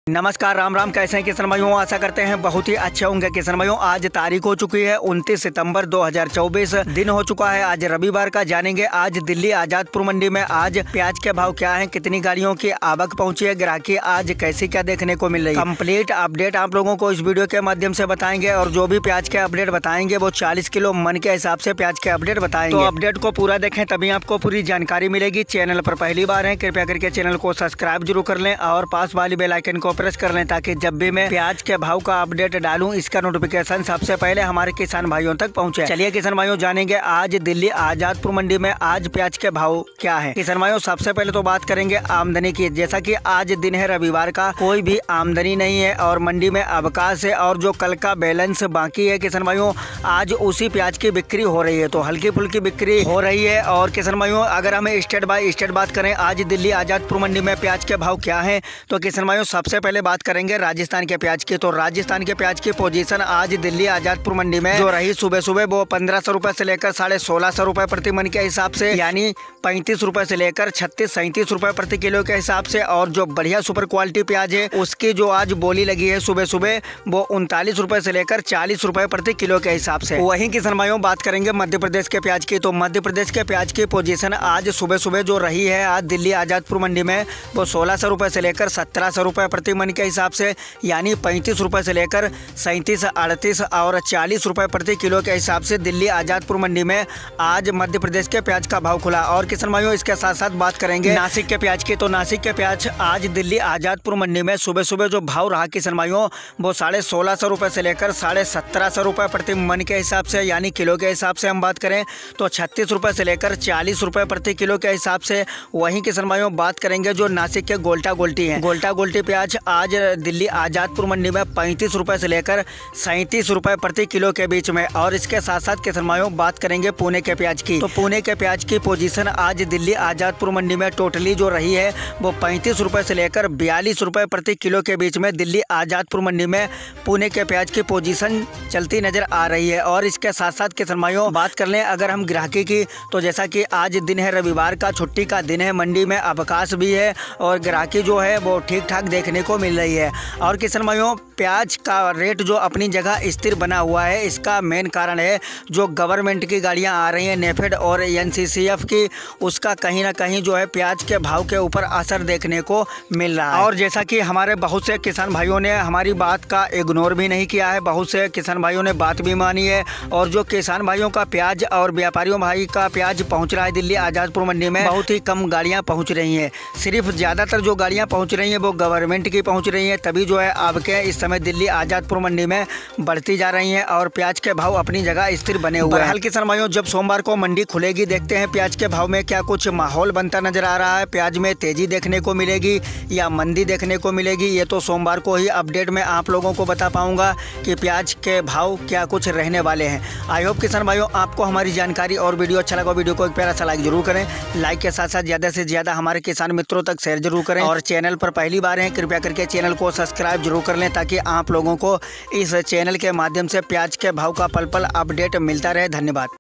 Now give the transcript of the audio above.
नमस्कार, राम राम। कैसे हैं किसान भाइयों? आशा करते हैं बहुत ही अच्छे होंगे किसान भाइयों। आज तारीख हो चुकी है 29 सितंबर 2024, दिन हो चुका है आज रविवार का। जानेंगे आज दिल्ली आजादपुर मंडी में आज प्याज के भाव क्या है, कितनी गाड़ियों की आवक पहुंची है, ग्राहकी आज कैसी क्या देखने को मिल रही है। कंप्लीट अपडेट आप लोगों को इस वीडियो के माध्यम से बताएंगे और जो भी प्याज के अपडेट बताएंगे वो 40 किलो मन के हिसाब से प्याज के अपडेट बताएंगे। तो अपडेट को पूरा देखें तभी आपको पूरी जानकारी मिलेगी। चैनल पर पहली बार है कृपया करके चैनल को सब्सक्राइब जरूर कर लें और पास वाली बेल आइकन को प्रेस कर लें ताकि जब भी मैं प्याज के भाव का अपडेट डालूं इसका नोटिफिकेशन सबसे पहले हमारे किसान भाइयों तक पहुंचे। चलिए किसान भाइयों, जानेंगे आज दिल्ली आजादपुर मंडी में आज प्याज के भाव क्या है। किसान भाइयों, सबसे पहले तो बात करेंगे आमदनी की। जैसा कि आज दिन है रविवार का, कोई भी आमदनी नहीं है और मंडी में अवकाश है और जो कल का बैलेंस बाकी है किसान भाइयों, आज उसी प्याज की बिक्री हो रही है। तो हल्की फुल्की बिक्री हो रही है। और किसान भाइयों, अगर हमें स्टेट बाय स्टेट बात करें आज दिल्ली आजादपुर मंडी में प्याज के भाव क्या है, तो किसान भाइयों सबसे पहले बात करेंगे राजस्थान के प्याज की। तो राजस्थान के प्याज की पोजीशन आज दिल्ली आजादपुर मंडी में जो रही सुबह सुबह वो 1500 रुपए से लेकर 1650 रुपए प्रति मन के हिसाब से, यानी 35 रुपए से लेकर 36-37 रुपए प्रति किलो के हिसाब से। और जो बढ़िया सुपर क्वालिटी प्याज है उसकी जो आज बोली लगी है सुबह सुबह वो 39 रुपए से लेकर 40 रुपए प्रति किलो के हिसाब से। वहीं किसान भाइयों बात करेंगे मध्य प्रदेश के प्याज की। तो मध्य प्रदेश के प्याज की पोजीशन आज सुबह सुबह जो रही है आज दिल्ली आजादपुर मंडी में वो 1600 रुपए से लेकर 1700 रुपए प्रति मन के हिसाब से, यानी 35 रुपए से लेकर 37, 38 और 40 रुपए प्रति किलो के हिसाब से दिल्ली आजादपुर मंडी में आज मध्य प्रदेश के प्याज का भाव खुला। और किसान भाइयों इसके साथ साथ बात करेंगे नासिक के प्याज की। तो नासिक के प्याज आज दिल्ली आजादपुर मंडी में सुबह सुबह जो भाव रहा किसान भाइयों वो 1650 रुपए से लेकर 1750 रुपए प्रति मन के हिसाब से, यानी किलो के हिसाब से हम बात करें तो 36 रुपए से लेकर 40 रुपए प्रति किलो के हिसाब से। वहीं किसान भाइयों बात करेंगे जो नासिक के गोल्टा गोल्टी है, गोल्टा गोल्टी प्याज आज दिल्ली आजादपुर मंडी में 35 रुपए से लेकर 37 रुपए प्रति किलो के बीच में। और इसके साथ साथ किसान भाइयों बात करेंगे पुणे के प्याज की। तो पुणे के प्याज की पोजीशन आज दिल्ली आजादपुर मंडी में टोटली जो रही है वो 35 रुपए से लेकर 42 रुपए प्रति किलो के बीच में दिल्ली आजादपुर मंडी में पुणे के प्याज की पोजीशन चलती नजर आ रही है। और इसके साथ साथ किसान भाइयों बात कर लें अगर हम ग्राहकी की, तो जैसा कि आज दिन है रविवार का, छुट्टी का दिन है, मंडी में अवकाश भी है और ग्राहकी जो है वो ठीक ठाक देखने को मिल रही है। और किसान भाइयों प्याज का रेट जो अपनी जगह स्थिर बना हुआ है इसका मेन कारण है जो गवर्नमेंट की गाड़ियां आ रही हैं नेफेड और एनसीसीएफ की, उसका कहीं ना कहीं जो है प्याज के भाव के ऊपर असर देखने को मिल रहा है। और जैसा कि हमारे बहुत से किसान भाइयों ने हमारी बात का इग्नोर भी नहीं किया है, बहुत से किसान भाइयों ने बात भी मानी है। और जो किसान भाइयों का प्याज और व्यापारियों भाई का प्याज पहुँच रहा है दिल्ली आजादपुर मंडी में, बहुत ही कम गाड़ियाँ पहुँच रही हैं। सिर्फ ज़्यादातर जो गाड़ियाँ पहुँच रही हैं वो गवर्नमेंट की पहुँच रही हैं, तभी जो है आपके इस समय दिल्ली आजादपुर मंडी में बढ़ती जा रही हैं और प्याज के भाव अपनी जगह स्थिर बने हुए हैं। हाल किसान भाइयों जब सोमवार को मंडी खुलेगी देखते हैं प्याज के भाव में क्या कुछ माहौल बनता नजर आ रहा है, प्याज में तेजी देखने को मिलेगी या मंदी देखने को मिलेगी। ये तो सोमवार को ही अपडेट में आप लोगों को बता पाऊंगा कि प्याज के भाव क्या कुछ रहने वाले हैं। आई होप किसान भाइयों आपको हमारी जानकारी और वीडियो अच्छा लगा, वीडियो को एक प्यारा सा लाइक जरूर करें। लाइक के साथ साथ ज़्यादा से ज़्यादा हमारे किसान मित्रों तक शेयर जरूर करें और चैनल पर पहली बार हैं कृपया करके चैनल को सब्सक्राइब जरूर कर लें ताकि आप लोगों को इस चैनल के माध्यम से प्याज के भाव का पल पल अपडेट मिलता रहे। धन्यवाद।